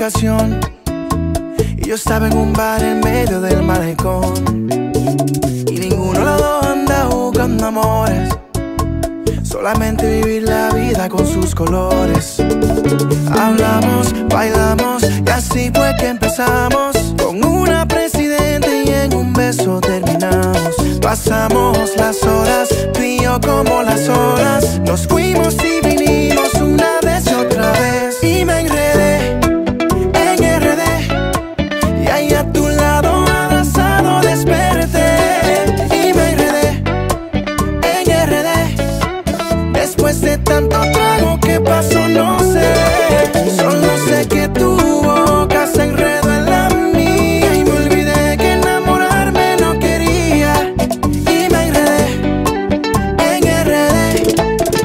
vacación y yo estaba en un bar en medio del malecón. Y ninguno de los dos anda buscando amores, solamente vivir la vida con sus colores. Hablamos, bailamos y así fue que empezamos, con una presidenta y en un beso terminamos. Pasamos las horas, tú y yo como las olas, nos fuimos y vinimos una vez y otra vez. Y me enredé en RD y ahí a tu lado abrazado desperté. Y me enredé en RD después de tanto trago. ¿Qué pasó? No sé, solo sé que tu boca se enredó en la mía y me olvidé que enamorarme no quería. Y me enredé en RD.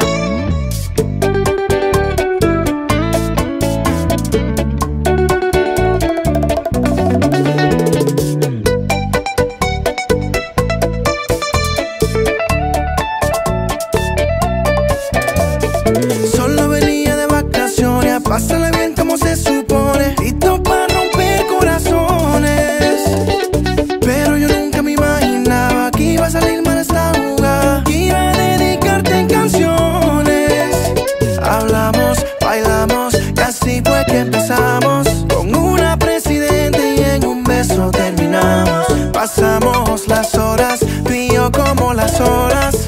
Solo venía de vacaciones a pasarla bien como se supone, listo para romper corazones. Pero yo nunca me imaginaba que iba a salir mal esta jugada, que iba a dedicarte en canciones. Hablamos, bailamos y así fue que empezamos, con una presidenta y en un beso terminamos. Pasamos las horas, tú y yo como las olas,